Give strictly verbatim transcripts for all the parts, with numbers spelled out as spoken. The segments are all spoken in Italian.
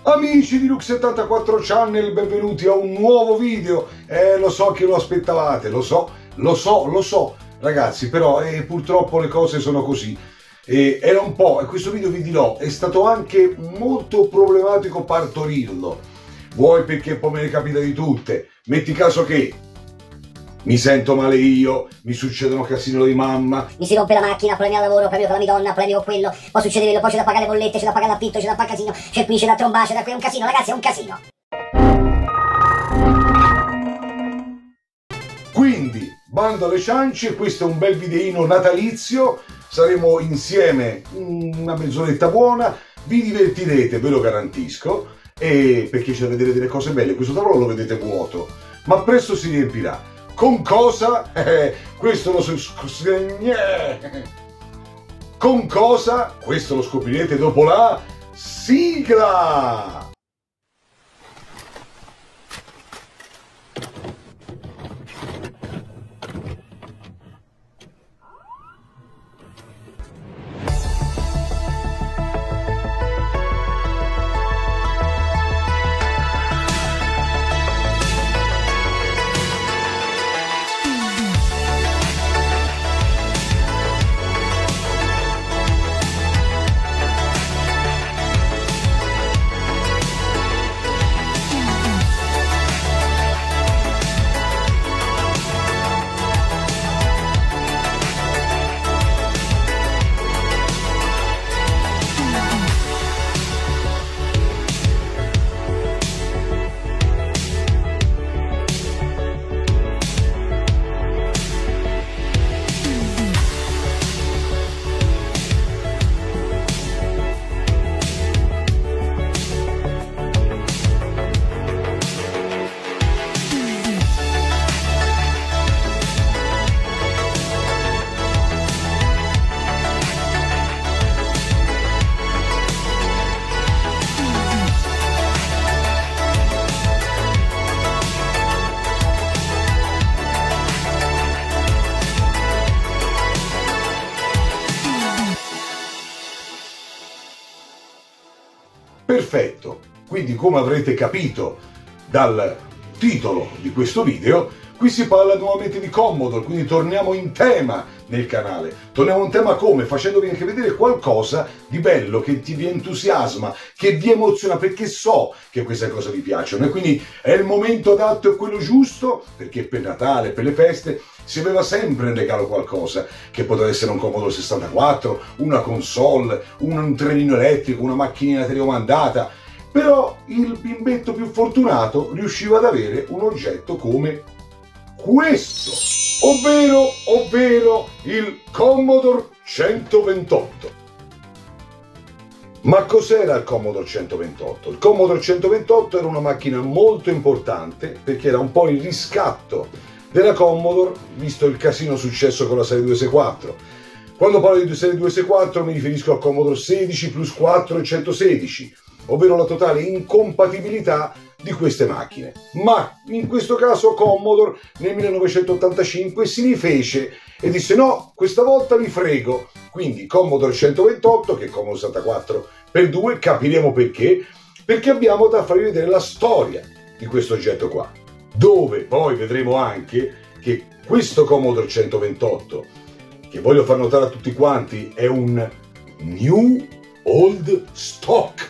Amici di Lux settantaquattro Channel, benvenuti a un nuovo video. Eh, lo so che lo aspettavate, lo so, lo so, lo so, ragazzi, però eh, purtroppo le cose sono così. E era un po', e questo video vi dirò, è stato anche molto problematico partorirlo. Vuoi perché poi me ne capita di tutte. Metti caso che mi sento male io, mi succedono casino di mamma, mi si rompe la macchina, problemi al lavoro, problemi con la mia donna, problemi con quello, poi succede quello, poi c'è da pagare le bollette, c'è da pagare l'affitto, c'è da fare casino, c'è qui, c'è da trombare, c'è da qui, è un casino, ragazzi, è un casino. Quindi, bando alle ciance, questo è un bel videino natalizio, saremo insieme una mezz'oretta buona, vi divertirete, ve lo garantisco, e perché c'è da vedere delle cose belle, questo tavolo lo vedete vuoto, ma presto si riempirà. Con cosa? Eh, questo lo so... Con cosa? Questo lo scoprirete dopo la sigla! Perfetto, quindi come avrete capito dal titolo di questo video, qui si parla nuovamente di Commodore, quindi torniamo in tema nel canale. Torniamo in tema come? Facendovi anche vedere qualcosa di bello, che ti vi entusiasma, che vi emoziona, perché so che queste cose vi piacciono e quindi è il momento adatto e quello giusto, perché per Natale, per le feste, si aveva sempre in regalo qualcosa, che poteva essere un Commodore sessantaquattro, una console, un trenino elettrico, una macchinina telecomandata, però il bimbetto più fortunato riusciva ad avere un oggetto come questo, ovvero, ovvero il Commodore centoventotto. Ma cos'era il Commodore centoventotto? Il Commodore centoventotto era una macchina molto importante perché era un po' il riscatto della Commodore, visto il casino successo con la serie duecentosessantaquattro. Quando parlo di serie duecentosessantaquattro mi riferisco al Commodore sedici plus quattro e centosedici, ovvero la totale incompatibilità di queste macchine. Ma in questo caso Commodore nel millenovecentottantacinque si rifece e disse no, questa volta vi frego. Quindi Commodore centoventotto, che è Commodore sessantaquattro per due, capiremo perché, perché abbiamo da farvi vedere la storia di questo oggetto qua, dove poi vedremo anche che questo Commodore centoventotto, che voglio far notare a tutti quanti, è un New Old Stock.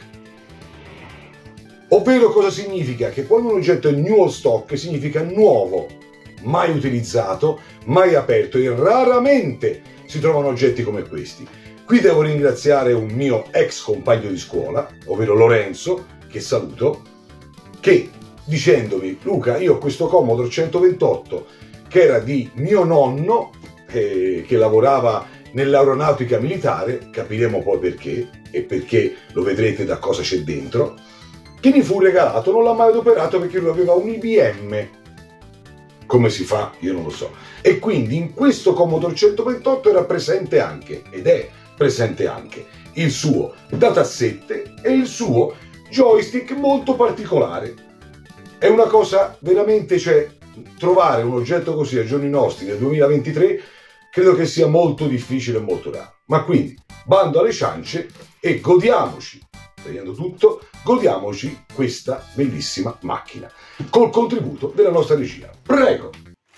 Ovvero cosa significa? Che quando un oggetto è New Old Stock significa nuovo, mai utilizzato, mai aperto, e raramente si trovano oggetti come questi. Qui devo ringraziare un mio ex compagno di scuola, ovvero Lorenzo, che saluto, che dicendomi: Luca, io ho questo Commodore centoventotto che era di mio nonno, eh, che lavorava nell'aeronautica militare, capiremo poi perché, e perché lo vedrete da cosa c'è dentro, che mi fu regalato, non l'ha mai adoperato perché lui aveva un I B M. Come si fa? Io non lo so. E quindi in questo Commodore centoventotto era presente anche, ed è presente anche, il suo datasette e il suo joystick molto particolare. È una cosa veramente, cioè, trovare un oggetto così ai giorni nostri, nel duemilaventitré, credo che sia molto difficile e molto raro. Ma quindi, bando alle ciance e godiamoci, tagliando tutto, godiamoci questa bellissima macchina col contributo della nostra regia. Prego!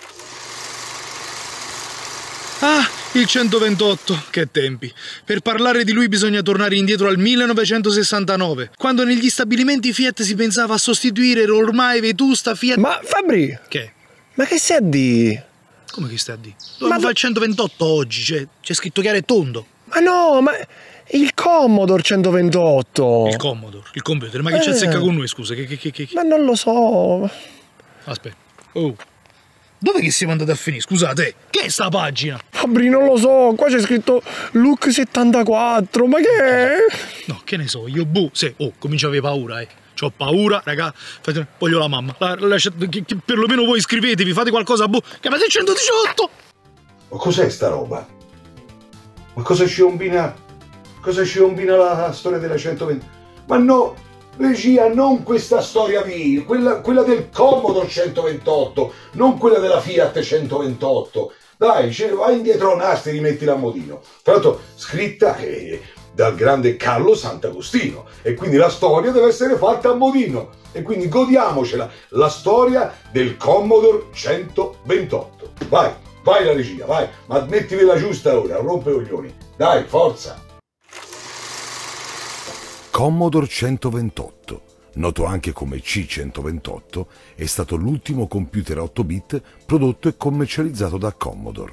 Ah, il centoventotto, che tempi. Per parlare di lui bisogna tornare indietro al millenovecentosessantanove, quando negli stabilimenti Fiat si pensava a sostituire l'ormai vetusta Fiat... Ma Fabri! Che? Ma che stai a di? Come che stai a di? Dove Ma fa il centoventotto oggi? C'è, c'è scritto chiaro e tondo. Ma no, ma il Commodore centoventotto! Il Commodore, il computer, ma che Eh. c'è secca con noi, scusa? Che, che, che, che... Ma non lo so. Aspetta. Oh. Dove che siamo andati a finire? Scusate, che è sta pagina? Fabri, non lo so, qua c'è scritto Look settantaquattro, ma che è? No, che ne so, io boh, se, oh, comincio a avere paura, eh. C'ho paura, raga, fate, voglio la mamma. La, lascia, che, che perlomeno voi iscrivetevi, fate qualcosa, boh, chiamate il centodiciotto! Ma cos'è sta roba? Ma cosa ci combina? Cosa ci combina la storia della centoventi? Ma no! Regia, non questa storia qui, quella, quella del Commodore centoventotto, non quella della Fiat centoventotto. Dai, vai indietro a nastri e rimettila a modino. Tra l'altro, scritta eh, dal grande Carlo Sant'Agostino. E quindi la storia deve essere fatta a modino. E quindi godiamocela, la storia del Commodore centoventotto. Vai, vai la regia, vai, ma mettivela giusta ora, rompe i coglioni. Dai, forza! Commodore centoventotto, noto anche come C centoventotto, è stato l'ultimo computer a otto bit prodotto e commercializzato da Commodore.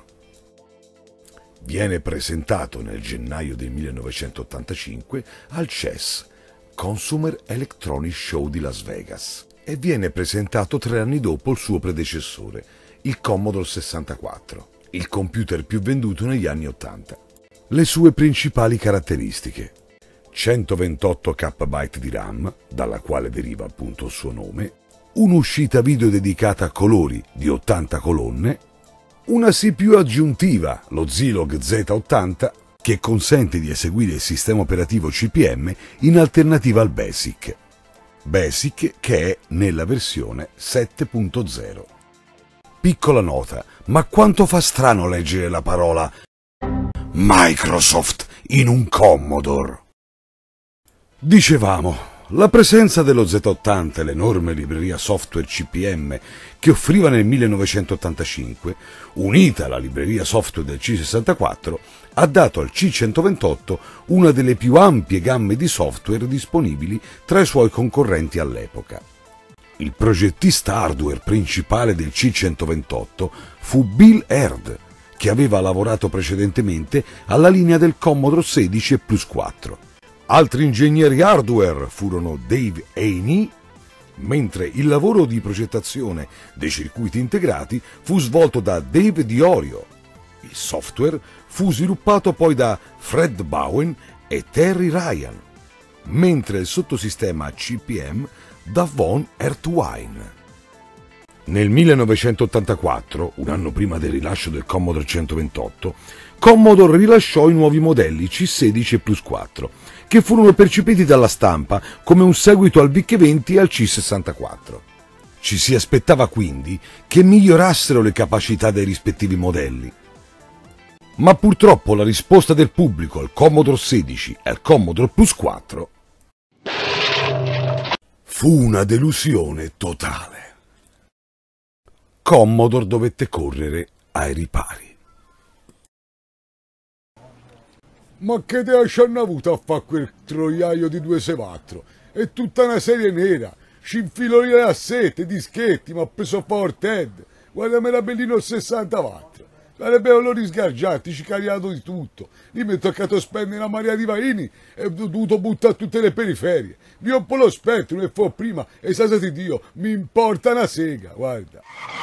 Viene presentato nel gennaio del millenovecentottantacinque al C E S, Consumer Electronics Show di Las Vegas, e viene presentato tre anni dopo il suo predecessore, il Commodore sessantaquattro, il computer più venduto negli anni ottanta. Le sue principali caratteristiche: centoventotto kilobyte di RAM, dalla quale deriva appunto il suo nome, un'uscita video dedicata a colori di ottanta colonne, una C P U aggiuntiva, lo Zilog Z ottanta, che consente di eseguire il sistema operativo C P M in alternativa al BASIC. BASIC che è nella versione sette punto zero. Piccola nota, ma quanto fa strano leggere la parola Microsoft in un Commodore. Dicevamo, la presenza dello Z ottanta e l'enorme libreria software C P M che offriva nel millenovecentottantacinque, unita alla libreria software del C sessantaquattro, ha dato al C centoventotto una delle più ampie gamme di software disponibili tra i suoi concorrenti all'epoca. Il progettista hardware principale del C centoventotto fu Bill Herd, che aveva lavorato precedentemente alla linea del Commodore sedici e Plus quattro. Altri ingegneri hardware furono Dave Haney, mentre il lavoro di progettazione dei circuiti integrati fu svolto da Dave Diorio. Il software fu sviluppato poi da Fred Bowen e Terry Ryan, mentre il sottosistema C P M da Von Ertwine. Nel millenovecentottantaquattro, un anno prima del rilascio del Commodore centoventotto, Commodore rilasciò i nuovi modelli C sedici e Plus quattro, che furono percepiti dalla stampa come un seguito al V I C venti e al C sessantaquattro. Ci si aspettava quindi che migliorassero le capacità dei rispettivi modelli. Ma purtroppo la risposta del pubblico al Commodore sedici e al Commodore Plus quattro fu una delusione totale. Commodore dovette correre ai ripari. Ma che te ci hanno avuto a fare quel troiaio di due sevattro? È tutta una serie nera, scinfiloni a sette, dischetti, ma ha preso forte Ed. Guardami la bellino il sessantaquattro. Sarebbero loro sgargianti, ci cariato di tutto. Lì mi è toccato spendere una marea di vaini e ho dovuto buttare tutte le periferie. Mi ho un po' lo spettro e fu prima, e sa di Dio, mi importa una sega, guarda.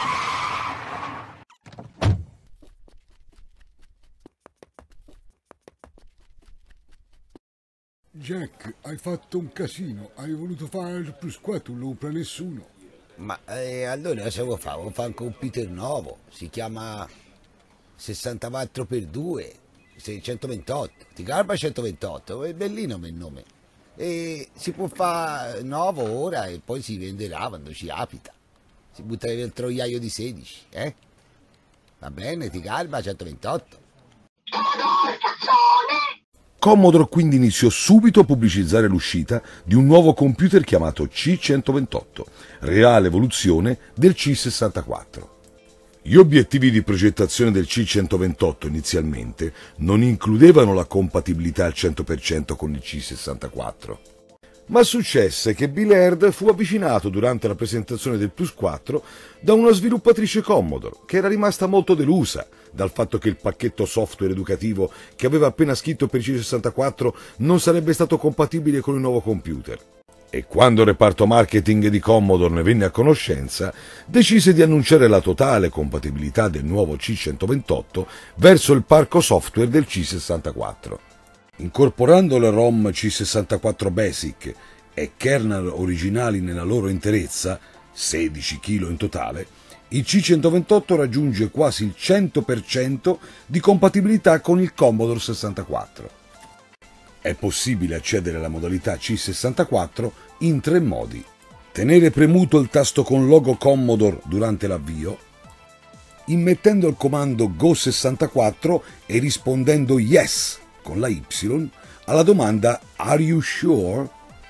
Jack, hai fatto un casino, hai voluto fare il Plus quattro, non lo compra nessuno. Ma eh, allora cosa vuoi fare? Vuoi fare un computer nuovo, si chiama sessantaquattro per due, centoventotto, ti garba centoventotto, è bellino il nome. E si può fare nuovo ora e poi si venderà quando ci capita. Si butta via il troiaio di sedici, eh? Va bene, ti garba centoventotto. Commodore quindi iniziò subito a pubblicizzare l'uscita di un nuovo computer chiamato C centoventotto, reale evoluzione del C sessantaquattro. Gli obiettivi di progettazione del C centoventotto inizialmente non includevano la compatibilità al cento per cento con il C sessantaquattro. Ma successe che Bill Laird fu avvicinato durante la presentazione del Plus quattro da una sviluppatrice Commodore che era rimasta molto delusa dal fatto che il pacchetto software educativo che aveva appena scritto per il C sessantaquattro non sarebbe stato compatibile con il nuovo computer. E quando il reparto marketing di Commodore ne venne a conoscenza, decise di annunciare la totale compatibilità del nuovo C centoventotto verso il parco software del C sessantaquattro. Incorporando le ROM C sessantaquattro Basic e kernel originali nella loro interezza, sedici chili in totale, il C centoventotto raggiunge quasi il cento per cento di compatibilità con il Commodore sessantaquattro. È possibile accedere alla modalità C sessantaquattro in tre modi: tenere premuto il tasto con logo Commodore durante l'avvio, immettendo il comando Go sessantaquattro e rispondendo Yes con la Y alla domanda Are you sure?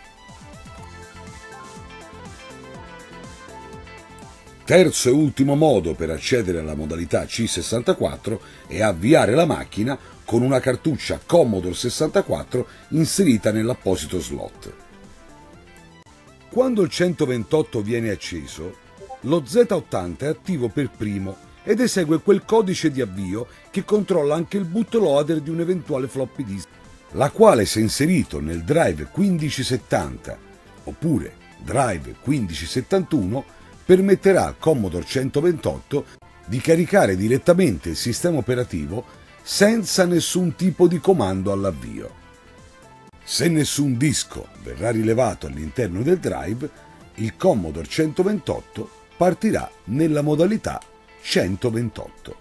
Terzo e ultimo modo per accedere alla modalità C sessantaquattro è avviare la macchina con una cartuccia Commodore sessantaquattro inserita nell'apposito slot. Quando il centoventotto viene acceso, lo Z ottanta è attivo per primo ed esegue quel codice di avvio che controlla anche il bootloader di un eventuale floppy disk, la quale, se inserito nel drive quindici settanta oppure drive quindici settantuno, permetterà al Commodore centoventotto di caricare direttamente il sistema operativo senza nessun tipo di comando all'avvio. Se nessun disco verrà rilevato all'interno del drive, il Commodore centoventotto partirà nella modalità centoventotto.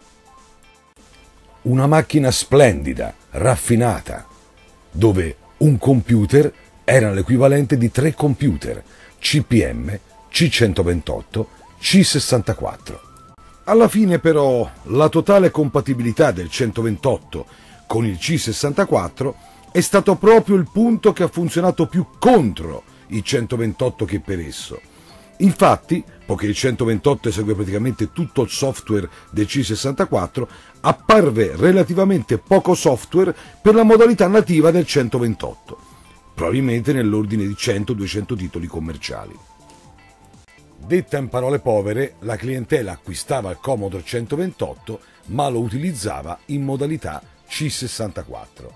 Una macchina splendida, raffinata, dove un computer era l'equivalente di tre computer C P M, C centoventotto, C sessantaquattro. Alla fine però la totale compatibilità del centoventotto con il C sessantaquattro è stato proprio il punto che ha funzionato più contro il centoventotto che per esso. Infatti, poiché il centoventotto esegue praticamente tutto il software del C sessantaquattro, apparve relativamente poco software per la modalità nativa del centoventotto, probabilmente nell'ordine di cento duecento titoli commerciali. Detta in parole povere, la clientela acquistava il Commodore centoventotto, ma lo utilizzava in modalità C sessantaquattro.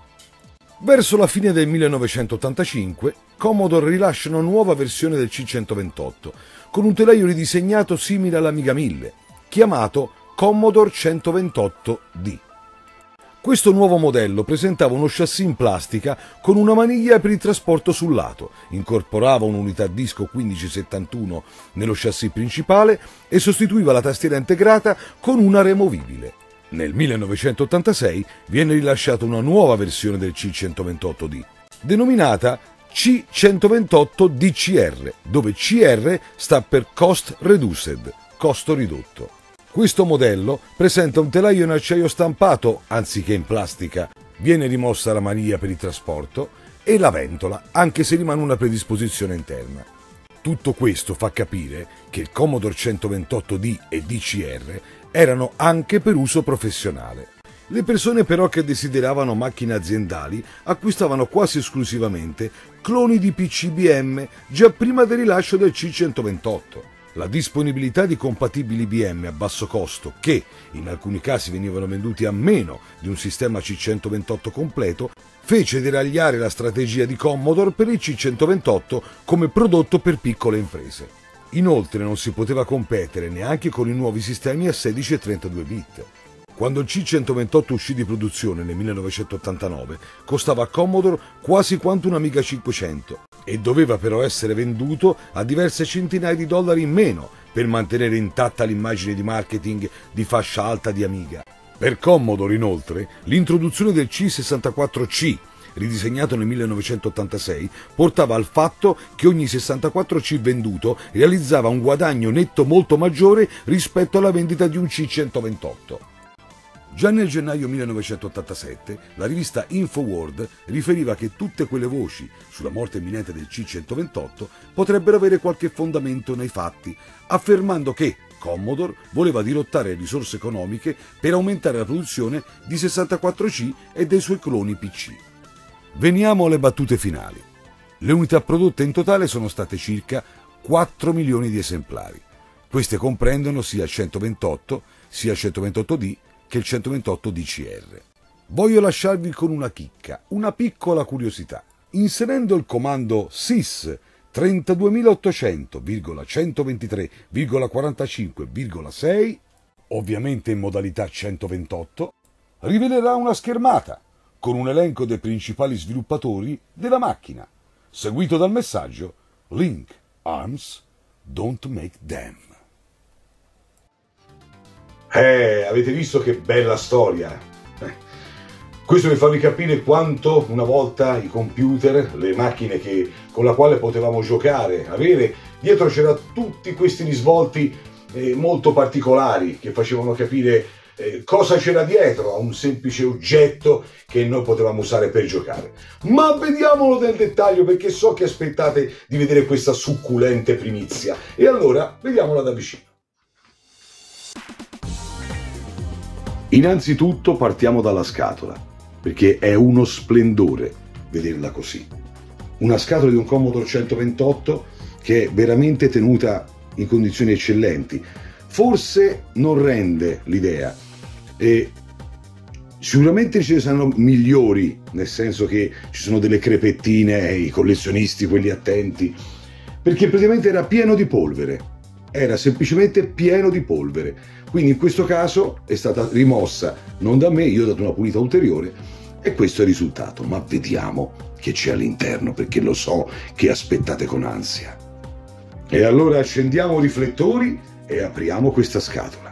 Verso la fine del millenovecentottantacinque, Commodore rilascia una nuova versione del C centoventotto, con un telaio ridisegnato simile all'Amiga mille, chiamato Commodore centoventotto D. Questo nuovo modello presentava uno chassis in plastica con una maniglia per il trasporto sul lato, incorporava un'unità disco quindici settantuno nello chassis principale e sostituiva la tastiera integrata con una removibile. Nel millenovecentottantasei viene rilasciata una nuova versione del C centoventotto D, denominata C centoventotto D C R, dove C R sta per Cost Reduced, costo ridotto. Questo modello presenta un telaio in acciaio stampato anziché in plastica, viene rimossa la maniglia per il trasporto e la ventola, anche se rimane una predisposizione interna. Tutto questo fa capire che il Commodore centoventotto D e D C R erano anche per uso professionale. Le persone però che desideravano macchine aziendali acquistavano quasi esclusivamente cloni di P C B M già prima del rilascio del C centoventotto. La disponibilità di compatibili B M a basso costo, che in alcuni casi venivano venduti a meno di un sistema C centoventotto completo, fece deragliare la strategia di Commodore per il C centoventotto come prodotto per piccole imprese. Inoltre non si poteva competere neanche con i nuovi sistemi a sedici e trentadue bit. Quando il C centoventotto uscì di produzione nel millenovecentottantanove, costava a Commodore quasi quanto un Amiga cinquecento e doveva però essere venduto a diverse centinaia di dollari in meno per mantenere intatta l'immagine di marketing di fascia alta di Amiga. Per Commodore, inoltre, l'introduzione del C sessantaquattro C, ridisegnato nel millenovecentottantasei, portava al fatto che ogni sessantaquattro C venduto realizzava un guadagno netto molto maggiore rispetto alla vendita di un C centoventotto. Già nel gennaio millenovecentottantasette la rivista InfoWorld riferiva che tutte quelle voci sulla morte imminente del C centoventotto potrebbero avere qualche fondamento nei fatti, affermando che Commodore voleva dirottare le risorse economiche per aumentare la produzione di sessantaquattro C e dei suoi cloni P C. Veniamo alle battute finali. Le unità prodotte in totale sono state circa quattro milioni di esemplari. Queste comprendono sia il centoventotto, sia il centoventotto D che il centoventotto D C R. Voglio lasciarvi con una chicca, una piccola curiosità. Inserendo il comando sys trentaduemilaottocento centoventitré quarantacinque sei, ovviamente in modalità centoventotto, rivelerà una schermata con un elenco dei principali sviluppatori della macchina, seguito dal messaggio Link, Arms, don't make them. Eh, avete visto che bella storia? Eh. Questo per farvi capire quanto una volta i computer, le macchine che, con la quale potevamo giocare, avere, dietro c'erano tutti questi risvolti eh, molto particolari che facevano capire eh, cosa c'era dietro a un semplice oggetto che noi potevamo usare per giocare. Ma vediamolo nel dettaglio, perché so che aspettate di vedere questa succulente primizia. E allora vediamola da vicino. Innanzitutto partiamo dalla scatola, perché è uno splendore vederla così. Una scatola di un Commodore centoventotto che è veramente tenuta in condizioni eccellenti. Forse non rende l'idea, e sicuramente ce ne saranno migliori, nel senso che ci sono delle crepettine, i collezionisti, quelli attenti, perché praticamente era pieno di polvere. Era semplicemente pieno di polvere. Quindi in questo caso è stata rimossa non da me, io ho dato una pulita ulteriore e questo è il risultato. Ma vediamo che c'è all'interno, perché lo so che aspettate con ansia. E allora accendiamo i riflettori e apriamo questa scatola.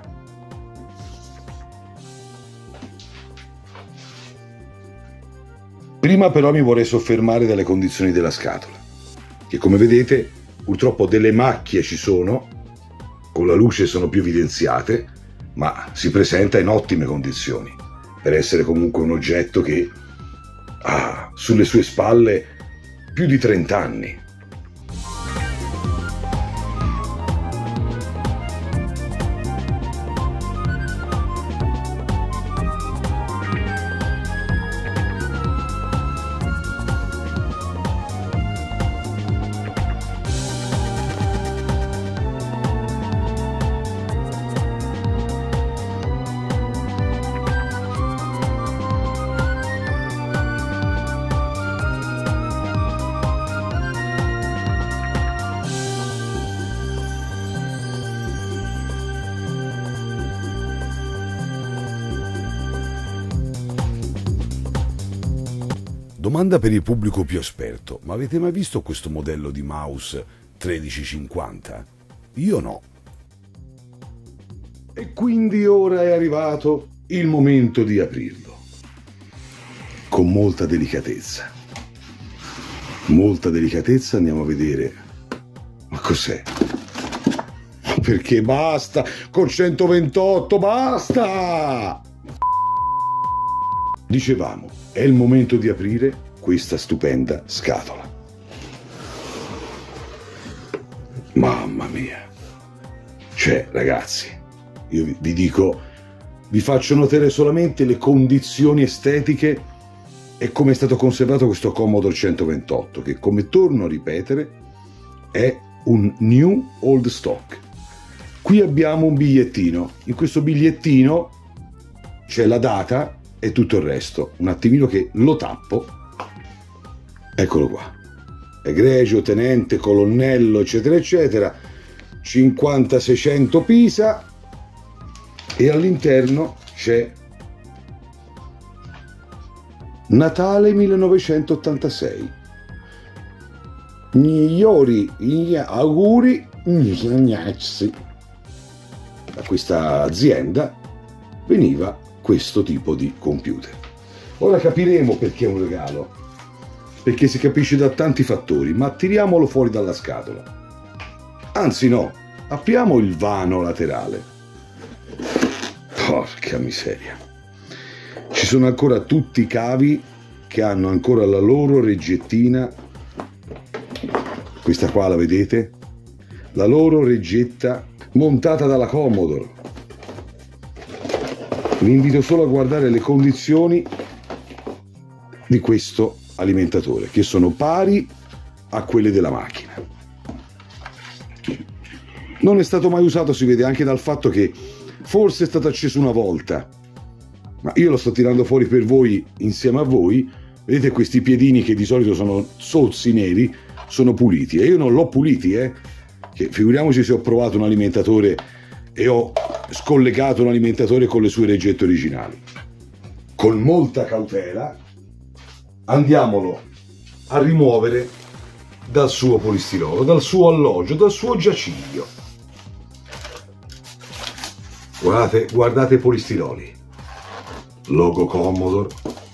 Prima però mi vorrei soffermare dalle condizioni della scatola, che come vedete purtroppo delle macchie ci sono, con la luce sono più evidenziate, ma si presenta in ottime condizioni, per essere comunque un oggetto che ha sulle sue spalle più di trenta anni. Domanda per il pubblico più esperto, ma avete mai visto questo modello di mouse tredici cinquanta? Io no. E quindi ora è arrivato il momento di aprirlo. Con molta delicatezza. Molta delicatezza andiamo a vedere. Ma cos'è? Perché basta! Con centoventotto basta! Dicevamo, è il momento di aprire questa stupenda scatola. Mamma mia! Cioè, ragazzi, io vi, vi dico, vi faccio notare solamente le condizioni estetiche e come è stato conservato questo Commodore centoventotto, che, come torno a ripetere, è un new old stock. Qui abbiamo un bigliettino. In questo bigliettino c'è la data e tutto il resto. Un attimino che lo tappo. Eccolo qua. Egregio, tenente, colonnello, eccetera, eccetera. cinquanta seicento Pisa. E all'interno c'è Natale millenovecentottantasei. Migliori auguri da questa azienda veniva questo tipo di computer. Ora capiremo perché è un regalo, perché si capisce da tanti fattori, ma tiriamolo fuori dalla scatola. Anzi no, apriamo il vano laterale. Porca miseria. Ci sono ancora tutti i cavi che hanno ancora la loro reggettina, questa qua la vedete? La loro reggetta montata dalla Commodore. Vi invito solo a guardare le condizioni di questo alimentatore, che sono pari a quelle della macchina. Non è stato mai usato, si vede anche dal fatto che forse è stato acceso una volta, ma io lo sto tirando fuori per voi, insieme a voi. Vedete questi piedini che di solito sono sozzi neri, sono puliti, e io non l'ho puliti, eh che figuriamoci se ho provato un alimentatore e ho scollegato un alimentatore con le sue reggette originali. Con molta cautela andiamolo a rimuovere dal suo polistirolo, dal suo alloggio, dal suo giaciglio. Guardate, guardate i polistiroli, logo Commodore,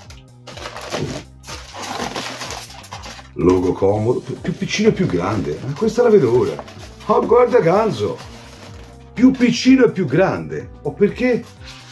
logo Commodore, più piccino e più grande, questa la vedo ora. Oh, guarda Ganzo, più piccino e più grande. O oh, perché?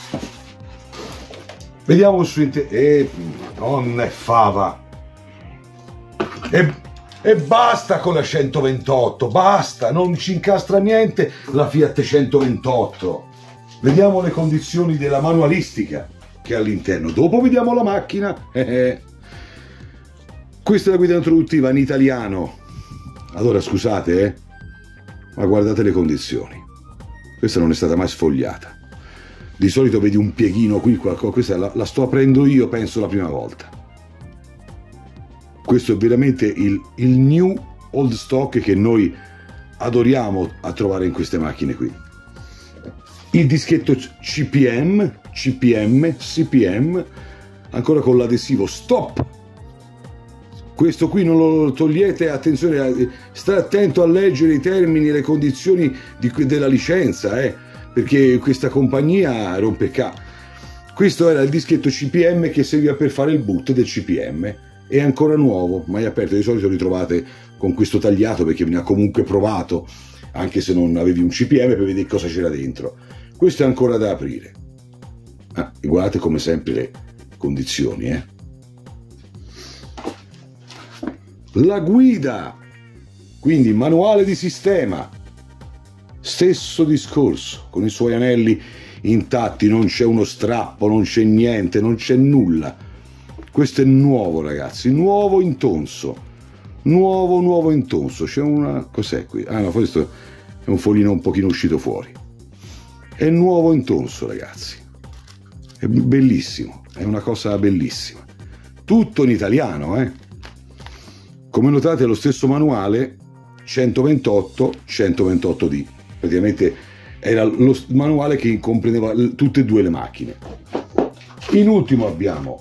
Vediamo su internet. Eh, non è fava. E, e basta con la centoventotto, basta, non ci incastra niente la Fiat centoventotto. Vediamo le condizioni della manualistica che è all'interno. Dopo vediamo la macchina. Eh, eh. Questa è la guida introduttiva in italiano. Allora scusate, eh. Ma guardate le condizioni, questa non è stata mai sfogliata. Di solito vedi un pieghino qui, qualcosa, questa la, la sto aprendo io, penso, la prima volta. Questo è veramente il, il new old stock che noi adoriamo a trovare in queste macchine qui. Il dischetto C P M, C P M, C P M, ancora con l'adesivo stop. Questo qui non lo togliete, attenzione, sta attento a leggere i termini e le condizioni di, della licenza, eh, perché questa compagnia rompe il ca. Questo era il dischetto C P M che serviva per fare il boot del C P M, è ancora nuovo, mai aperto, di solito li trovate con questo tagliato perché veniva comunque provato, anche se non avevi un C P M, per vedere cosa c'era dentro. Questo è ancora da aprire. Ah, guardate come sempre le condizioni, eh. La guida, quindi manuale di sistema, stesso discorso, con i suoi anelli intatti, non c'è uno strappo, non c'è niente, non c'è nulla. Questo è nuovo, ragazzi, nuovo intonso, nuovo nuovo intonso. C'è una, cos'è qui? Ah no, questo è un foglino un pochino uscito fuori. È nuovo intonso, ragazzi, è bellissimo, è una cosa bellissima. Tutto in italiano, eh. Come notate è lo stesso manuale centoventotto centoventotto D, praticamente era lo manuale che comprendeva tutte e due le macchine. In ultimo abbiamo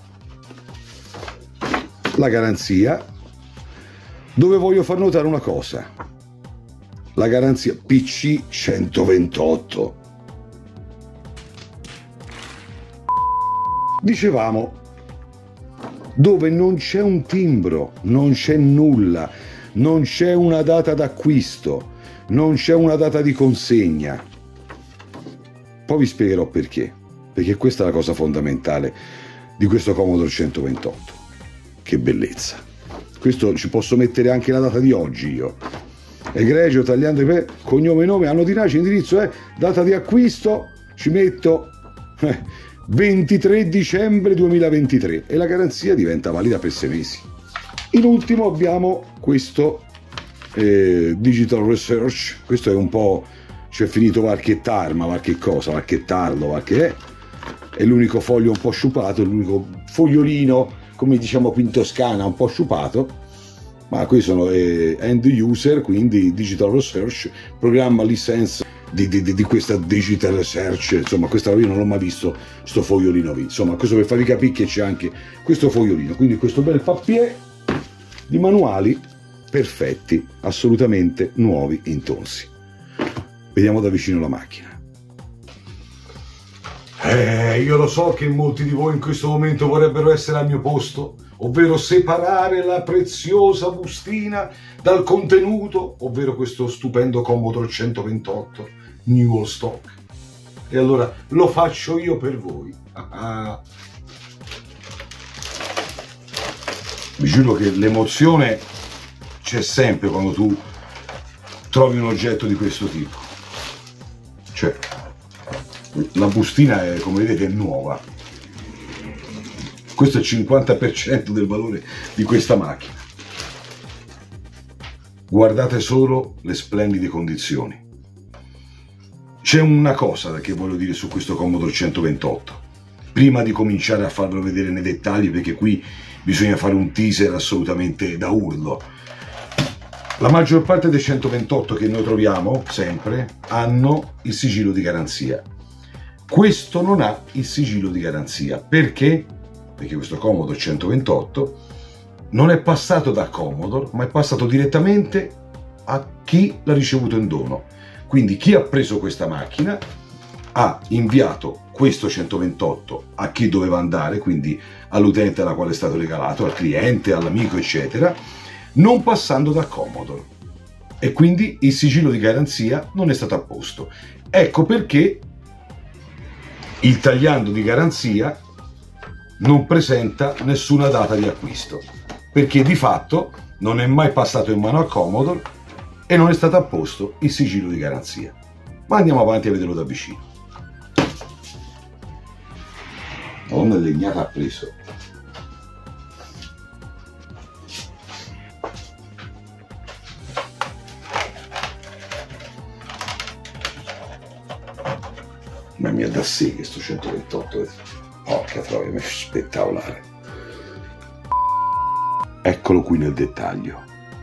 la garanzia, dove voglio far notare una cosa: la garanzia P C centoventotto. Dicevamo, dove non c'è un timbro, non c'è nulla, non c'è una data d'acquisto, non c'è una data di consegna. Poi vi spiegherò perché, perché questa è la cosa fondamentale di questo Commodore centoventotto. Che bellezza! Questo ci posso mettere anche la data di oggi io. Egregio, tagliando i pe, cognome e nome, anno di nascita, indirizzo, eh, data di acquisto, ci metto eh, ventitré dicembre duemilaventitré e la garanzia diventa valida per sei mesi. In ultimo abbiamo questo eh, Digital Research. Questo è un po', c'è finito qualche tarma, qualche cosa, qualche tarlo, qualche è, è l'unico foglio un po' sciupato, l'unico fogliolino, come diciamo qui in Toscana, un po' sciupato, ma qui sono eh, end user, quindi Digital Research, programma licenza Di, di, di questa Digital Research, insomma questa io non l'ho mai visto, sto fogliolino lì, insomma questo per farvi capire che c'è anche questo fogliolino, quindi questo bel papier di manuali perfetti, assolutamente nuovi, intonsi. Vediamo da vicino la macchina. Eh, io lo so che molti di voi in questo momento vorrebbero essere al mio posto, ovvero separare la preziosa bustina dal contenuto, ovvero questo stupendo Commodore centoventotto New Old Stock. E allora lo faccio io per voi. Vi giuro che l'emozione c'è sempre quando tu trovi un oggetto di questo tipo. Cioè, la bustina è, come vedete, è nuova. Questo è il cinquanta per cento del valore di questa macchina. Guardate solo le splendide condizioni. C'è una cosa che voglio dire su questo Commodore centoventotto, prima di cominciare a farlo vedere nei dettagli, perché qui bisogna fare un teaser assolutamente da urlo. La maggior parte dei centoventotto che noi troviamo sempre hanno il sigillo di garanzia. Questo non ha il sigillo di garanzia. Perché? Perché questo Commodore centoventotto non è passato da Commodore, ma è passato direttamente a chi l'ha ricevuto in dono. Quindi chi ha preso questa macchina ha inviato questo centoventotto a chi doveva andare, quindi all'utente alla quale è stato regalato, al cliente, all'amico, eccetera, non passando da Commodore. E quindi il sigillo di garanzia non è stato apposto. Ecco perché il tagliando di garanzia non presenta nessuna data di acquisto, perché di fatto non è mai passato in mano a Commodore e non è stato apposto il sigillo di garanzia. Ma andiamo avanti a vederlo da vicino. Madonna, il legnata ha preso. Ma mi ha da sé questo centoventotto. Porca troia, mi è spettacolare. Eccolo qui nel dettaglio.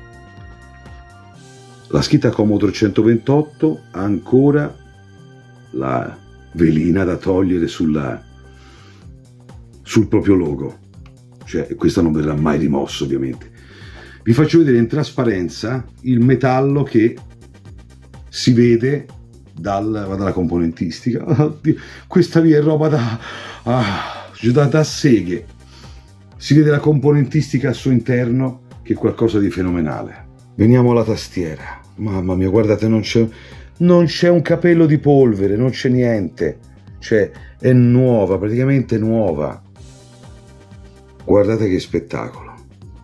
La scritta Commodore centoventotto ha ancora la velina da togliere sulla, sul proprio logo, cioè questa non verrà mai rimossa ovviamente. Vi faccio vedere in trasparenza il metallo che si vede dal, dalla componentistica. Oddio, questa via è roba da, ah, da, da seghe. Si vede la componentistica al suo interno, che è qualcosa di fenomenale. Veniamo alla tastiera. Mamma mia, guardate, non c'è non c'è un capello di polvere, non c'è niente. Cioè, è nuova, praticamente nuova. Guardate che spettacolo.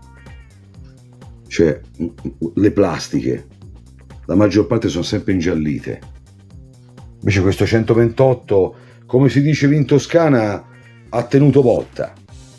Cioè, le plastiche, la maggior parte sono sempre ingiallite. Invece questo centoventotto, come si dice in Toscana, ha tenuto botta.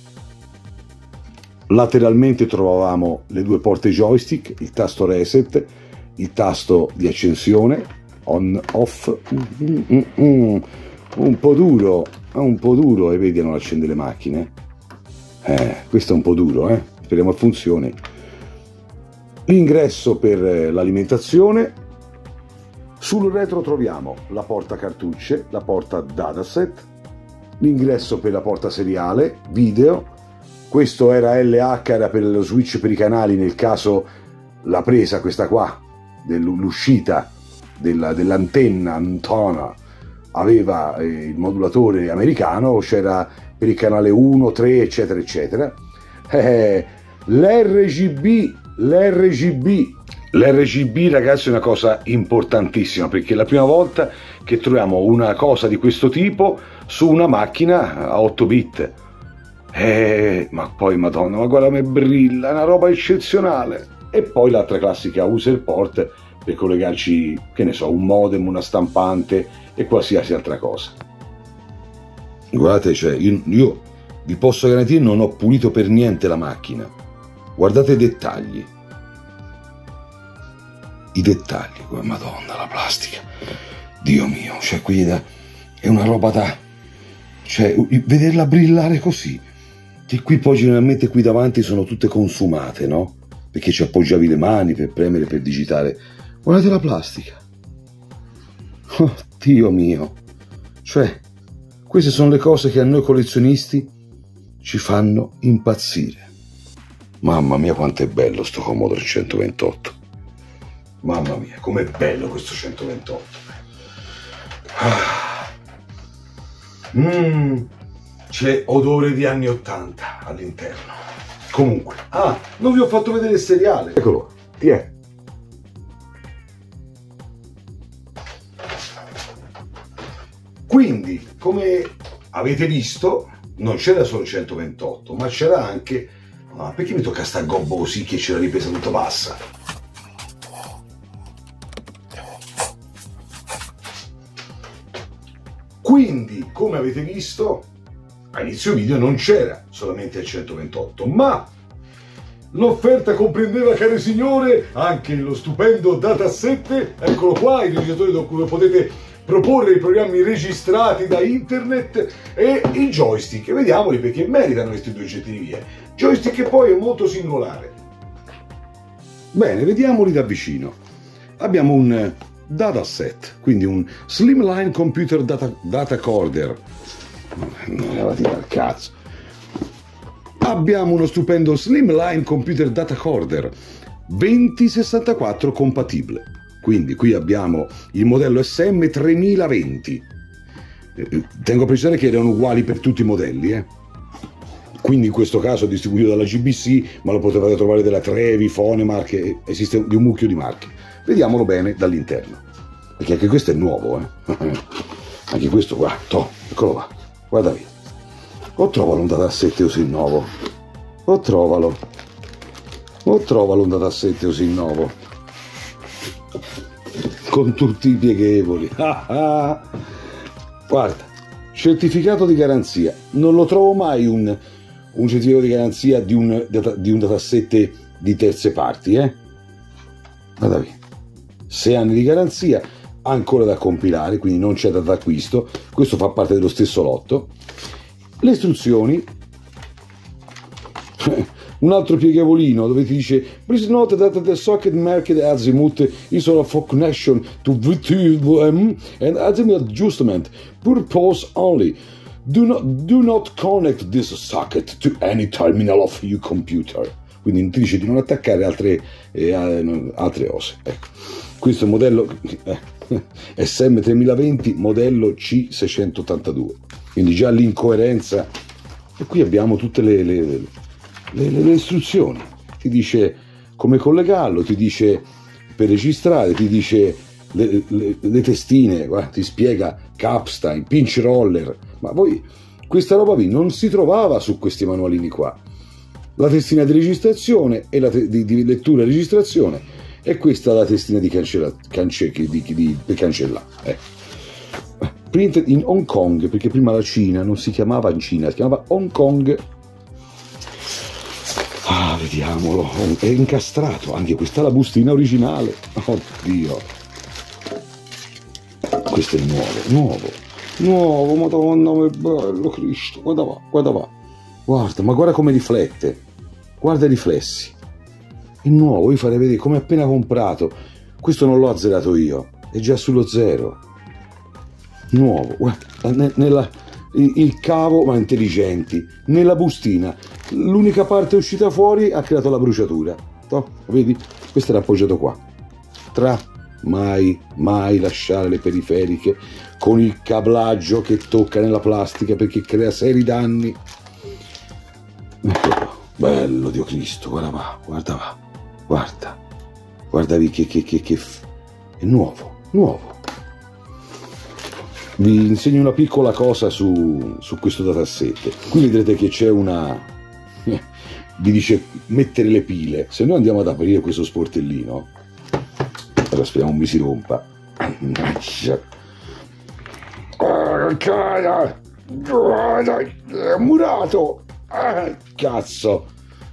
Lateralmente trovavamo le due porte joystick, il tasto reset, il tasto di accensione, on, off, mm, mm, mm, un po' duro, un po' duro, e vedi non accende le macchine. Eh, questo è un po' duro, eh? Speriamo funzioni. L'ingresso per l'alimentazione. Sul retro troviamo la porta cartucce, la porta dataset, l'ingresso per la porta seriale, video. Questo era L H, era per lo switch per i canali nel caso la presa, questa qua, l'uscita della, dell'antenna antona aveva eh, il modulatore americano, c'era per il canale uno, tre, eccetera, eccetera. Eh, L'R G B, l'R G B, l'R G B ragazzi è una cosa importantissima, perché è la prima volta che troviamo una cosa di questo tipo su una macchina a otto bit. Eh, ma poi madonna, ma guarda come brilla, è una roba eccezionale. E poi l'altra classica user port per collegarci, che ne so, un modem, una stampante e qualsiasi altra cosa. Guardate, cioè, io, io vi posso garantire non ho pulito per niente la macchina. Guardate i dettagli. I dettagli, madonna, la plastica. Dio mio, cioè qui da, è una roba da... Cioè, vederla brillare così. Che qui poi generalmente qui davanti sono tutte consumate, no? Perché ci appoggiavi le mani per premere, per digitare. Guardate la plastica. Oh, Dio mio. Cioè, queste sono le cose che a noi collezionisti ci fanno impazzire. Mamma mia quanto è bello sto Commodore centoventotto. Mamma mia, com'è bello questo centoventotto. Ah. Mm. C'è odore di anni ottanta all'interno. Comunque, ah, non vi ho fatto vedere il seriale. Eccolo, ti è. Quindi, come avete visto, non c'era solo il centoventotto, ma c'era anche Ma perché mi tocca sta gobbo così che c'è la ripresa tutto passa? Quindi, come avete visto, a inizio video non c'era solamente il centoventotto, ma l'offerta comprendeva, care signore, anche lo stupendo datasette. Eccolo qua, il registratore dove potete proporre i programmi registrati da internet e il joystick. Vediamoli perché meritano questi due oggettini via. Joystick che poi è molto singolare. Bene, vediamoli da vicino. Abbiamo un dataset, quindi un Slimline Computer Data, data Recorder. Non era tirare al cazzo. Abbiamo uno stupendo Slimline Computer Data Recorder venti sessantaquattro compatibile. Quindi qui abbiamo il modello S M tremilaventi. Eh, tengo a precisare che erano uguali per tutti i modelli, eh. Quindi in questo caso è distribuito dalla G B C, ma lo potevate trovare della Trevi, Fonemark, esiste di un mucchio di marche. Vediamolo bene dall'interno, perché anche questo è nuovo, eh. Anche questo, guarda, eccolo qua, guarda via. O trovalo un datasette così nuovo, o trovalo, o trovalo un datasette così nuovo, con tutti i pieghevoli. Guarda, certificato di garanzia, non lo trovo mai un, un certificato di garanzia di un, di un datasette di terze parti, eh? Guarda via, sei anni di garanzia, ancora da compilare, quindi non c'è data d'acquisto, questo fa parte dello stesso lotto. Le istruzioni, un altro piegavolino dove ti dice please note that the socket marked azimuth is for connection to V T M and azimuth adjustment purpose only. Do not, do not connect this socket to any terminal of your computer. Quindi ti dice di non attaccare altre, eh, altre cose. Ecco. Questo è il modello eh, S M tremilaventi modello C seicentottantadue. Quindi già l'incoerenza. E qui abbiamo tutte le, le, le, le, le istruzioni. Ti dice come collegarlo, ti dice per registrare, ti dice le, le, le testine, guarda, ti spiega Capstein, pinch roller. Ma poi questa roba qui non si trovava su questi manualini qua. La testina di registrazione e la te, di, di lettura e registrazione, e questa la testina di cancella, cance, di, di, di, per cancellare. Eh. Printed in Hong Kong, perché prima la Cina non si chiamava in Cina, si chiamava Hong Kong. Ah, vediamolo, è incastrato, anche questa è la bustina originale. Oddio. Questo è nuovo, nuovo, nuovo, madonna, che bello, Cristo, guarda va, guarda va. Guarda, ma guarda come riflette, guarda i riflessi. È nuovo, io farei vedere come appena comprato. Questo non l'ho azzerato io, è già sullo zero. Nuovo, guarda, nella, il, il cavo, ma intelligenti, nella bustina, l'unica parte uscita fuori ha creato la bruciatura. No? Vedi? Questo era appoggiato qua. Tra, mai, mai lasciare le periferiche con il cablaggio che tocca nella plastica perché crea seri danni. Ecco, bello Dio Cristo, guarda va, guarda va, guarda, guardavi che, che, che, che è nuovo, nuovo. Vi insegno una piccola cosa su, su questo datasette. Qui vedrete che c'è una, vi dice mettere le pile. Se noi andiamo ad aprire questo sportellino, allora speriamo mi si rompa. È murato. Ah, cazzo,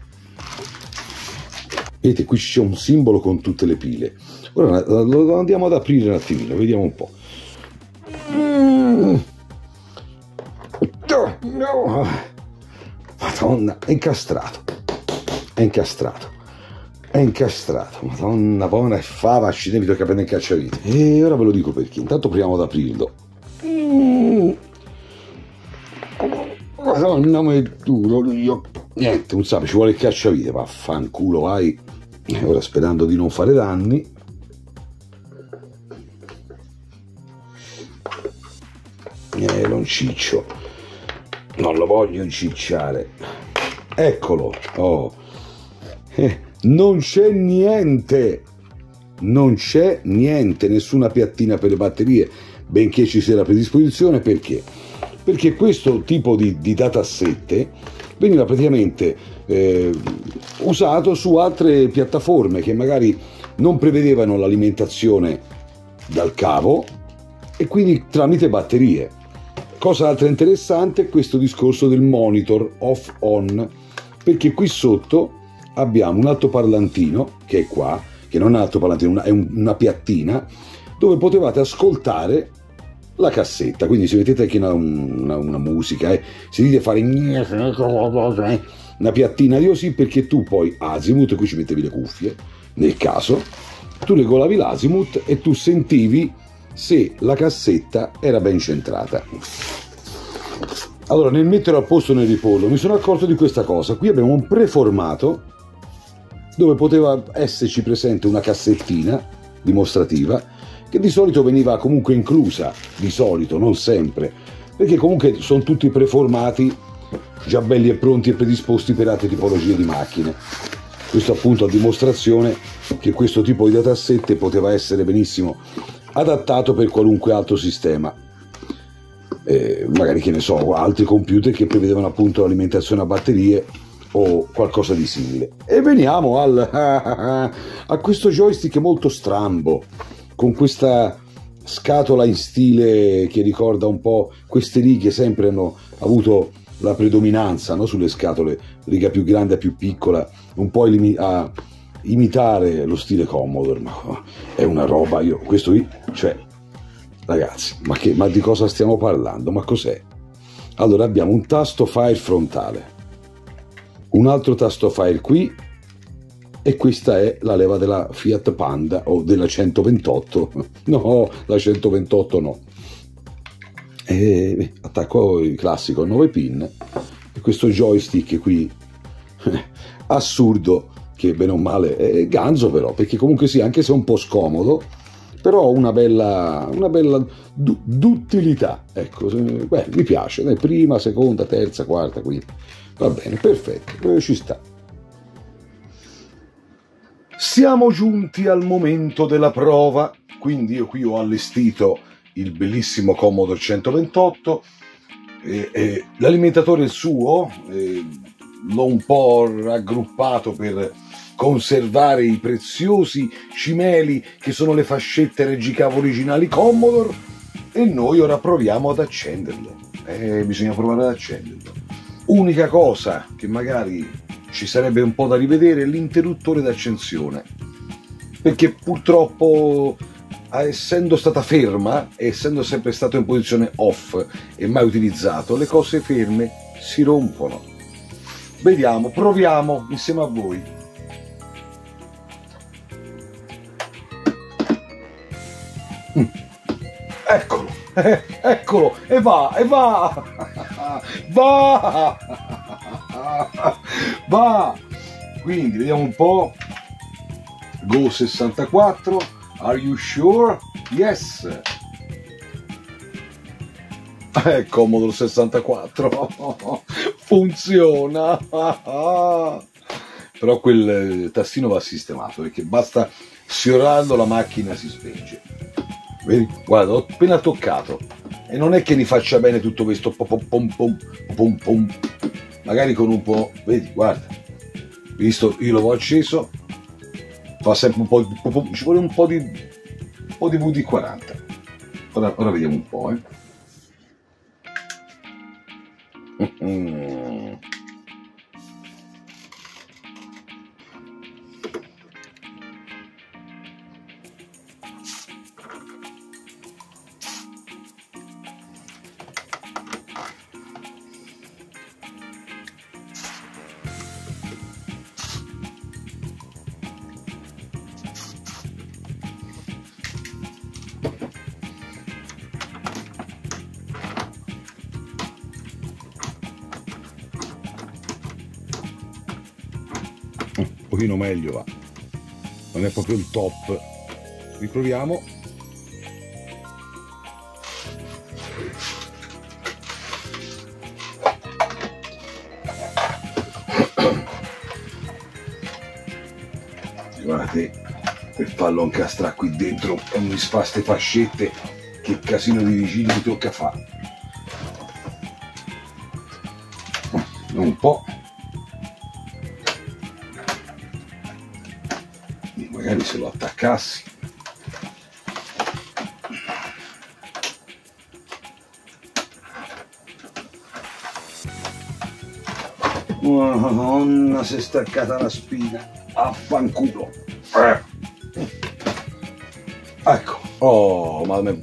vedete qui c'è un simbolo con tutte le pile. Ora lo andiamo ad aprire un attimino, vediamo un po'. mm. No. Madonna, è incastrato, è incastrato, è incastrato, madonna buona e fava, accidenti, mi tocca prendere il cacciavite. E ora ve lo dico perché, intanto proviamo ad aprirlo. mm. Madonna, ma è duro, io... niente, non so, ci vuole il cacciavite, vaffanculo, vai. E ora sperando di non fare danni. Eh, non ciccio, non lo voglio incicciare. Eccolo, oh. Eh, non c'è niente, non c'è niente, nessuna piattina per le batterie, benché ci sia la predisposizione. Perché? Perché questo tipo di, di datasette veniva praticamente eh, usato su altre piattaforme che magari non prevedevano l'alimentazione dal cavo e quindi tramite batterie. Cosa altra interessante è questo discorso del monitor off-on, perché qui sotto abbiamo un altoparlantino, che è qua, che non è un altoparlantino, è una piattina, dove potevate ascoltare la cassetta. Quindi se mettete anche una, una, una musica, eh, sentite fare una piattina di così, perché tu poi azimut, qui ci mettevi le cuffie, nel caso, tu regolavi l'azimut e tu sentivi se la cassetta era ben centrata. Allora, nel metterlo a posto nel ripollo mi sono accorto di questa cosa. Qui abbiamo un preformato dove poteva esserci presente una cassettina dimostrativa, che di solito veniva comunque inclusa, di solito, non sempre, perché comunque sono tutti preformati già belli e pronti e predisposti per altre tipologie di macchine. Questo appunto a dimostrazione che questo tipo di datasette poteva essere benissimo adattato per qualunque altro sistema, eh, magari, che ne so, altri computer che prevedevano appunto l'alimentazione a batterie o qualcosa di simile. E veniamo al, a questo joystick molto strambo, con questa scatola in stile che ricorda un po' queste righe, sempre hanno avuto la predominanza, no? Sulle scatole, riga più grande a più piccola, un po' a imitare lo stile Commodore, ma è una roba, io questo qui, cioè ragazzi, ma, che, ma di cosa stiamo parlando? Ma cos'è? Allora abbiamo un tasto fire frontale, un altro tasto fire qui, e questa è la leva della Fiat Panda o della centoventotto, no, la centoventotto no, e attacco il classico nove pin, e questo joystick qui assurdo, che bene o male è ganzo, però, perché comunque sì, anche se è un po' scomodo, però una bella, una bella du- d'utilità, ecco, beh, mi piace, dai, prima, seconda, terza, quarta, quinta, va bene, perfetto, ci sta. Siamo giunti al momento della prova, quindi io qui ho allestito il bellissimo Commodore centoventotto, e, e l'alimentatore è il suo, e l'ho un po' raggruppato per conservare i preziosi cimeli che sono le fascette reggicavo originali Commodore, e noi ora proviamo ad accenderlo. Eh, bisogna provare ad accenderlo. Unica cosa che magari ci sarebbe un po' da rivedere è l'interruttore d'accensione, perché purtroppo, essendo stata ferma, essendo sempre stato in posizione off e mai utilizzato, le cose ferme si rompono. Vediamo, proviamo insieme a voi. Mm. Eccolo, eh, eccolo, e va, e va, va, va. Quindi vediamo un po'. Go sessantaquattro, are you sure? Yes. Eh, Commodore sessantaquattro funziona. Però quel tastino va sistemato, perché basta sfiorarlo, la macchina si spenge. Vedi? Guarda, ho appena toccato, e non è che mi faccia bene tutto questo pom pom pom pom pom, magari con un po', vedi, guarda, visto, io l'avevo acceso, fa sempre un po' di, ci vuole un po' di un po' di V D quaranta. Ora, ora vediamo un po', eh. Mm. Un pochino meglio va, non è proprio il top. Riproviamo. Guardate, per farlo incastrare qui dentro e mi fa ste fascette, che casino di vicini mi tocca fare. un po'. Magari se lo attaccassi. Oh, Madonna, si è staccata la spina. Affanculo. Eh. Ecco. Oh, ma me...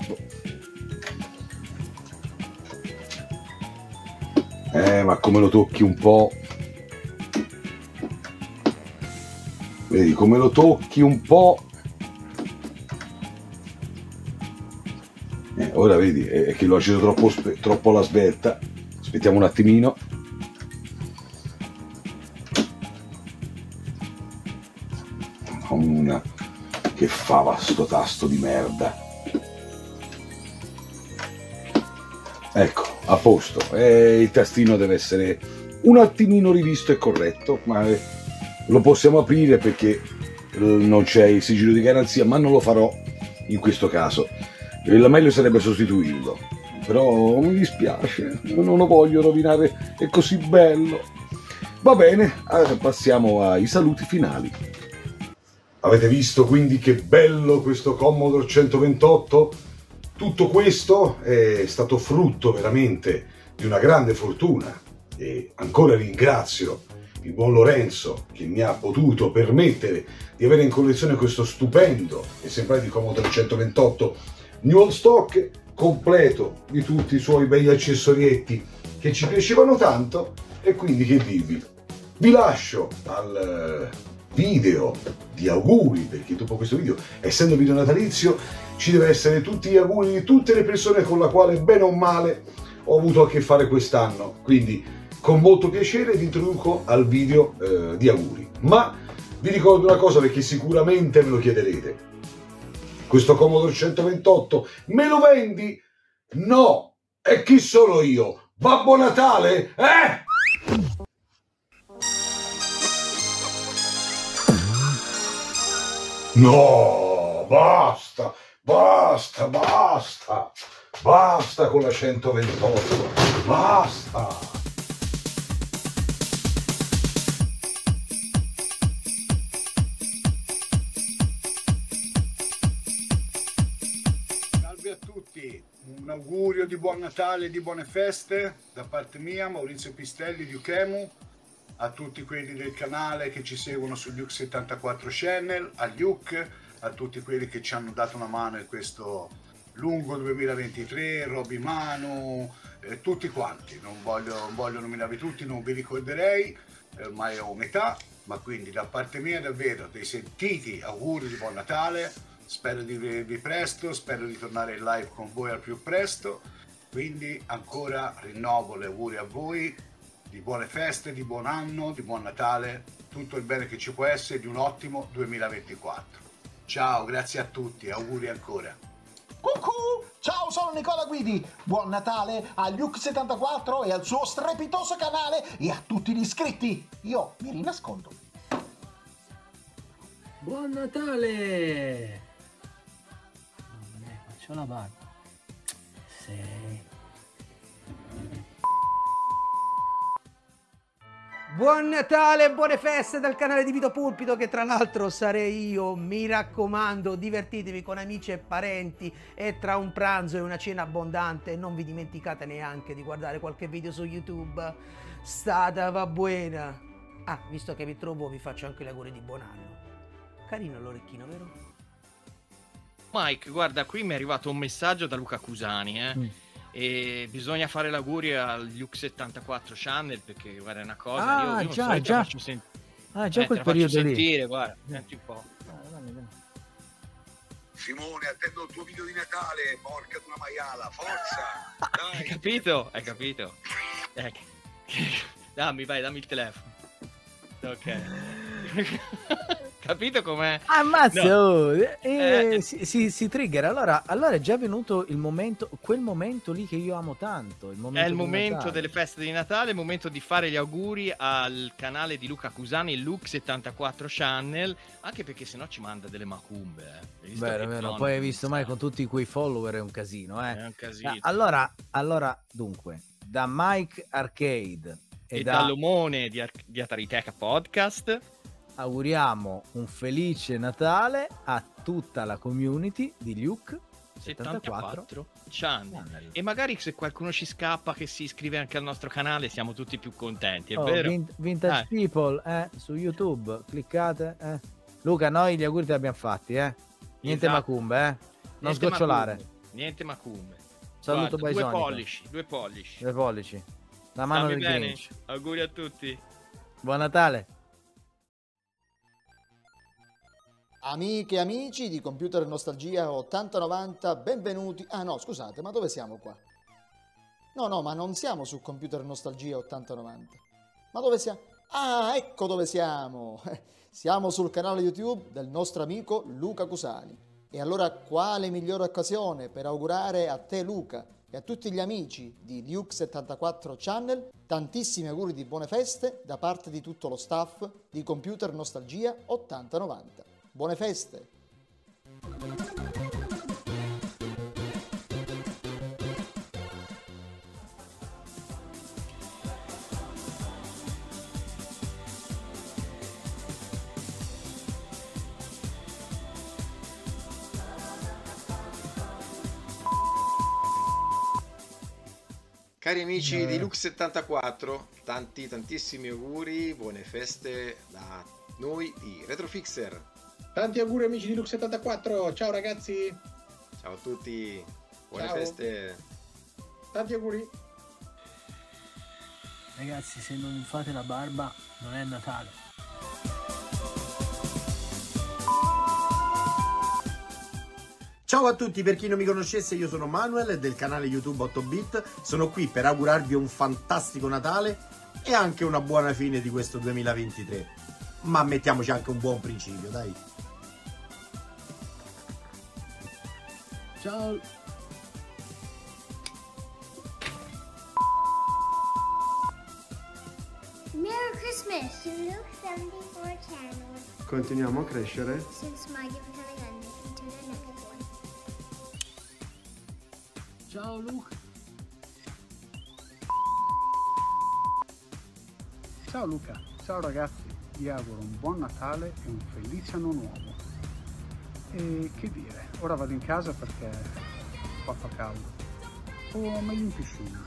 Eh, ma come lo tocchi un po'. Vedi, come lo tocchi un po'. Eh, ora vedi, è che l'ho acceso troppo, troppo alla svelta. Aspettiamo un attimino. Una che fava sto tasto di merda. Ecco, a posto. E il tastino deve essere un attimino rivisto e corretto, ma lo possiamo aprire perché non c'è il sigillo di garanzia, ma non lo farò in questo caso. La meglio sarebbe sostituirlo, però mi dispiace, non lo voglio rovinare, è così bello. Va bene, adesso passiamo ai saluti finali. Avete visto quindi che bello questo Commodore centoventotto? Tutto questo è stato frutto veramente di una grande fortuna e ancora ringrazio il buon Lorenzo che mi ha potuto permettere di avere in collezione questo stupendo esemplare di Commodore centoventotto New Old Stock, completo di tutti i suoi begli accessorietti che ci piacevano tanto. E quindi che dirvi, vi lascio al video di auguri, perché dopo questo video, essendo video natalizio, ci deve essere tutti gli auguri di tutte le persone con la quale bene o male ho avuto a che fare quest'anno. Quindi con molto piacere vi introduco al video eh, di auguri. Ma vi ricordo una cosa, perché sicuramente me lo chiederete: questo Commodore centoventotto me lo vendi? No! E chi sono io? Babbo Natale? Eh? No, basta, basta, basta, basta con la centoventotto, basta. Salve a tutti, un augurio di buon Natale e di buone feste da parte mia, Maurizio Pistelli di Ukemu. A tutti quelli del canale che ci seguono su Luke settantaquattro Channel, a Luke, a tutti quelli che ci hanno dato una mano in questo lungo duemilaventitré, Roby Manu, eh, tutti quanti, non voglio, non voglio nominarvi tutti, non vi ricorderei, eh, ormai ho metà, ma quindi da parte mia davvero dei sentiti auguri di buon Natale, spero di vedervi presto, spero di tornare in live con voi al più presto, quindi ancora rinnovo gli auguri a voi, di buone feste, di buon anno, di buon Natale, tutto il bene che ci può essere, di un ottimo duemilaventiquattro. Ciao, grazie a tutti, auguri ancora. Cucù! Ciao, sono Nicola Guidi. Buon Natale a Luke settantaquattro e al suo strepitoso canale e a tutti gli iscritti. Io mi rinascondo. Buon Natale! Vabbè, faccio la barba. Sì. Buon Natale e buone feste dal canale di Vito Pulpito, che tra l'altro sarei io. Mi raccomando, divertitevi con amici e parenti e tra un pranzo e una cena abbondante non vi dimenticate neanche di guardare qualche video su YouTube. Stata va buona. Ah, visto che vi trovo vi faccio anche gli auguri di buon anno. Carino l'orecchino, vero? Mike, guarda, qui mi è arrivato un messaggio da Luca Cusani, eh. Mm. E bisogna fare l'augurio al Luke settantaquattro Channel, perché guarda, è una cosa, ah, io, io già, so, già. Sent... Ah, già eh, quel te la periodo lì. Sentire, guarda, senti un po'. Ah, dammi, dammi. Simone, attendo il tuo video di Natale, porca di una maiala, forza! Dai. Hai capito? Hai capito? Eh, dammi, vai, dammi il telefono. Ok. Capito com'è? Ammazza, No. oh, eh, Eh, si, si, si trigger. Allora, allora è già venuto il momento, quel momento lì che io amo tanto. Il momento È il di momento Natale. delle feste di Natale, il momento di fare gli auguri al canale di Luca Cusani, Luke settantaquattro Channel, anche perché sennò ci manda delle macumbe. Eh. Hai visto Vero, che vero. cronaca Poi hai che visto sta? mai con tutti quei follower è un casino, eh. È un casino. Ah, Allora, allora, dunque, da Mike Arcade e, da... dall'omone di, Ar- di Atariteca Podcast auguriamo un felice Natale a tutta la community di Luke settantaquattro Channel. E magari se qualcuno ci scappa che si iscrive anche al nostro canale siamo tutti più contenti, è oh, vero? Vin- Vintage eh. People eh, su YouTube, cliccate eh. Luca, noi gli auguri te li abbiamo fatti eh. Niente Esatto. macumbe eh. Non Niente sgocciolare macumbe. Niente macumbe. Saluto Guarda, due Bisonico. pollici, due pollici. Due pollici. La mano Stammi del bene? Grinch. Auguri a tutti. Buon Natale. Amiche e amici di Computer Nostalgia ottanta novanta, benvenuti. Ah no, scusate, ma dove siamo qua? No, no, ma non siamo su Computer Nostalgia ottanta novanta. Ma dove siamo? Ah, ecco dove siamo. Siamo sul canale YouTube del nostro amico Luca Cusani. E allora quale migliore occasione per augurare a te Luca e a tutti gli amici di Luke settantaquattro Channel tantissimi auguri di buone feste da parte di tutto lo staff di Computer Nostalgia ottanta novanta. Buone feste! Cari amici eh. di Luke settantaquattro, tanti tantissimi auguri, buone feste da noi di Retrofixer. Tanti auguri amici di Luke settantaquattro, ciao ragazzi! Ciao a tutti, buone ciao. feste! Tanti auguri! Ragazzi, se non fate la barba non è Natale. Ciao a tutti, per chi non mi conoscesse io sono Manuel del canale YouTube otto bit, sono qui per augurarvi un fantastico Natale e anche una buona fine di questo duemilaventitré, ma mettiamoci anche un buon principio, dai. Ciao. Merry Christmas to Luke seventy-four Channel. Continuiamo a crescere. Since my gift having ended into the next one. Ciao Luke. Ciao Luca, ciao ragazzi, vi auguro un buon Natale e un felice anno nuovo. E che dire, ora vado in casa perché qua fa caldo, o meglio in piscina.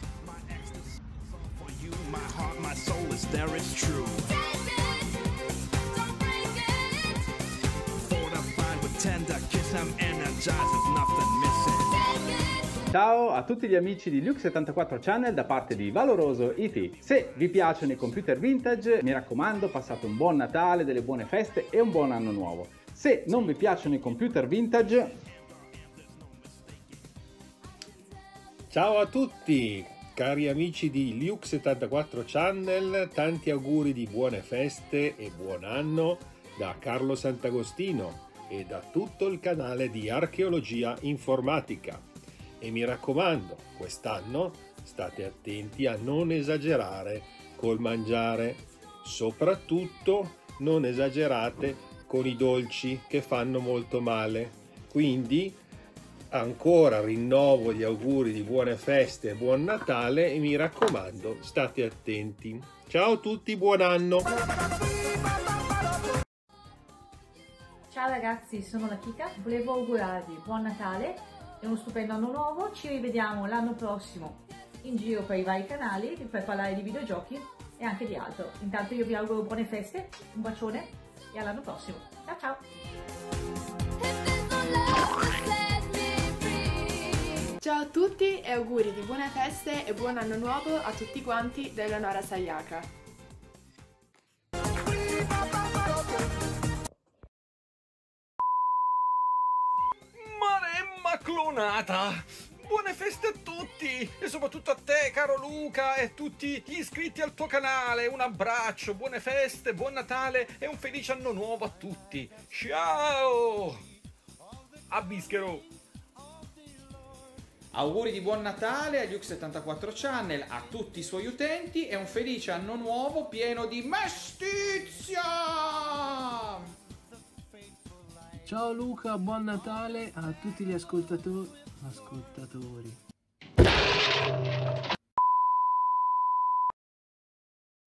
Ciao a tutti gli amici di Luke settantaquattro Channel da parte di Valoroso I T. Se vi piacciono i computer vintage, mi raccomando, passate un buon Natale, delle buone feste e un buon anno nuovo. Se non vi piacciono i computer vintage... Ciao a tutti, cari amici di Luke settantaquattro Channel, tanti auguri di buone feste e buon anno da Carlo Sant'Agostino e da tutto il canale di Archeologia Informatica. E mi raccomando, quest'anno state attenti a non esagerare col mangiare, soprattutto non esagerate con i dolci che fanno molto male. Quindi ancora rinnovo gli auguri di buone feste e buon Natale e mi raccomando, state attenti. Ciao a tutti, buon anno! Ciao ragazzi, sono la Kika, volevo augurarvi buon Natale e uno stupendo anno nuovo. Ci rivediamo l'anno prossimo in giro per i vari canali per parlare di videogiochi e anche di altro. Intanto io vi auguro buone feste, un bacione e all'anno prossimo. Ciao ciao! Ciao a tutti e auguri di buone feste e buon anno nuovo a tutti quanti da Eleonora Sayaka. Maremma clonata! Buone feste a tutti e soprattutto a te caro Luca e tutti gli iscritti al tuo canale. Un abbraccio, buone feste, buon Natale e un felice anno nuovo a tutti. Ciao! A bischero! Auguri di buon Natale a Luke settantaquattro Channel, a tutti i suoi utenti e un felice anno nuovo pieno di mestizia! Ciao Luca, buon Natale a tutti gli ascoltatori. ascoltatori.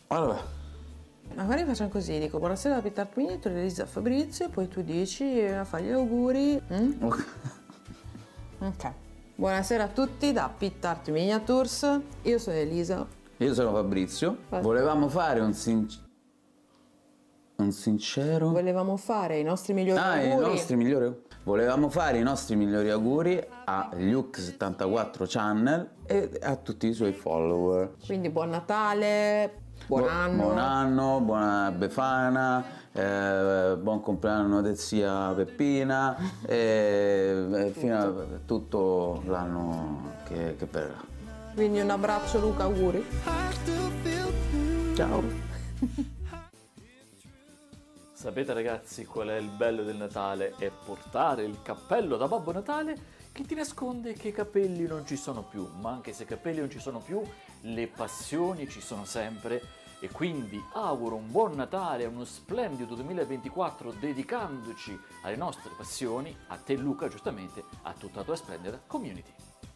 Allora. Magari facciamo così, dico buonasera a Peter Pini, tu realizzi a Fabrizio, poi tu dici a fare gli auguri. Mm? Ok. Ok. Buonasera a tutti da Pit Art Miniatures, io sono Elisa. Io sono Fabrizio. Volevamo fare un, sin... un sincero... Volevamo fare i nostri migliori ah, auguri. i nostri migliori... Volevamo fare i nostri migliori auguri a Luke settantaquattro Channel e a tutti i suoi follower. Quindi buon Natale, buon Bu anno. Buon anno, buona Befana, eh, buon compleanno del zia Peppina e, e fino a tutto l'anno che, che verrà. Quindi un abbraccio Luca, auguri. Ciao. Sapete ragazzi qual è il bello del Natale? È portare il cappello da Babbo Natale che ti nasconde che i capelli non ci sono più, ma anche se i capelli non ci sono più, le passioni ci sono sempre e quindi auguro un buon Natale, uno splendido duemilaventiquattro dedicandoci alle nostre passioni, a te Luca giustamente, a tutta la tua splendida community.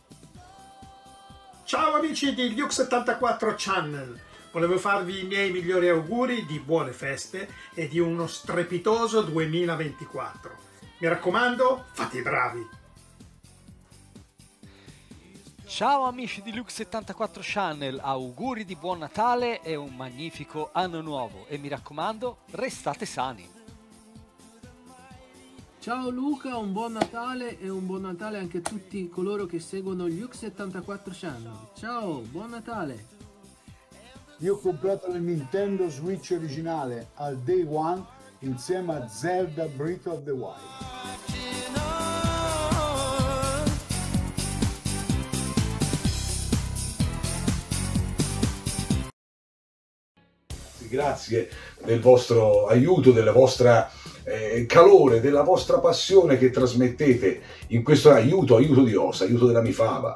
Ciao amici di Luke settantaquattro Channel! Volevo farvi i miei migliori auguri di buone feste e di uno strepitoso duemilaventiquattro. Mi raccomando, fate i bravi! Ciao amici di Luke settantaquattro Channel, auguri di buon Natale e un magnifico anno nuovo e mi raccomando, restate sani! Ciao Luca, un buon Natale e un buon Natale anche a tutti coloro che seguono Luke settantaquattro Channel. Ciao, buon Natale! Io ho comprato la Nintendo Switch originale al Day One insieme a Zelda Breath of the Wild. Grazie del vostro aiuto, della vostra eh, calore, della vostra passione che trasmettete in questo aiuto, aiuto di osa, aiuto della Mifava.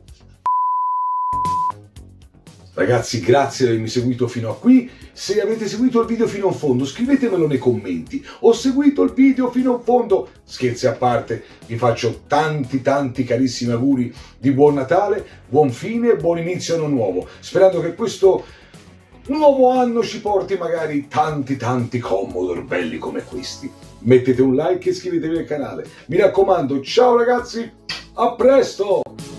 Ragazzi, grazie di avermi seguito fino a qui. Se avete seguito il video fino in fondo, scrivetemelo nei commenti. Ho seguito il video fino in fondo. Scherzi a parte, vi faccio tanti tanti carissimi auguri di buon Natale, buon fine e buon inizio anno nuovo. Sperando che questo nuovo anno ci porti magari tanti tanti Commodore belli come questi. Mettete un like e iscrivetevi al canale. Mi raccomando, ciao ragazzi, a presto!